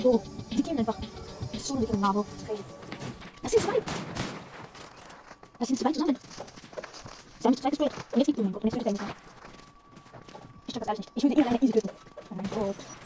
So, die gehen einfach. Das ist so eine Marbo. Das ist crazy. Das sind zwei. Das sind zwei zusammen. Sie haben zu zweit gespielt. Und jetzt liegt du, mein Gott. Und jetzt wird er nicht mehr. Ich check das alles nicht. Ich würde ihn eine easy töten. Oh mein Gott.